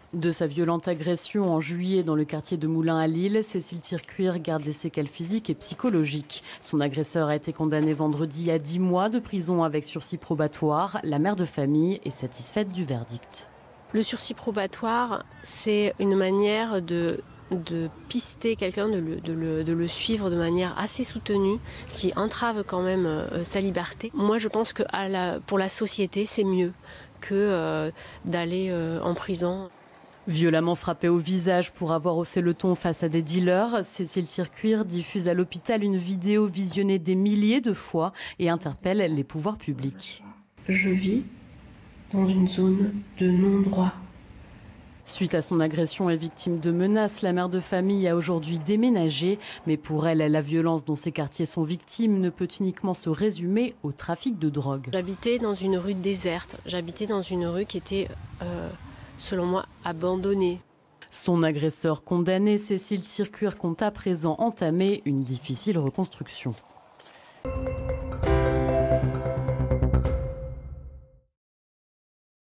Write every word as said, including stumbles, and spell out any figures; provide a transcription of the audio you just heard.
De sa violente agression en juillet dans le quartier de Moulins à Lille, Cécile Tircuir garde des séquelles physiques et psychologiques. Son agresseur a été condamné vendredi à dix mois de prison avec sursis probatoire. La mère de famille est satisfaite du verdict. Le sursis probatoire, c'est une manière de, de pister quelqu'un, de le, de, le, de le suivre de manière assez soutenue, ce qui entrave quand même euh, sa liberté. Moi, je pense que à la, pour la société, c'est mieux que euh, d'aller euh, en prison. Violemment frappée au visage pour avoir haussé le ton face à des dealers, Cécile Tircuir diffuse à l'hôpital une vidéo visionnée des milliers de fois et interpelle les pouvoirs publics. Je vis dans une zone de non-droit. Suite à son agression et victime de menaces, la mère de famille a aujourd'hui déménagé. Mais pour elle, la violence dont ces quartiers sont victimes ne peut uniquement se résumer au trafic de drogue. J'habitais dans une rue déserte, j'habitais dans une rue qui était... Euh selon moi, abandonné. Son agresseur condamné, Cécile Tircuir, compte à présent entamer une difficile reconstruction.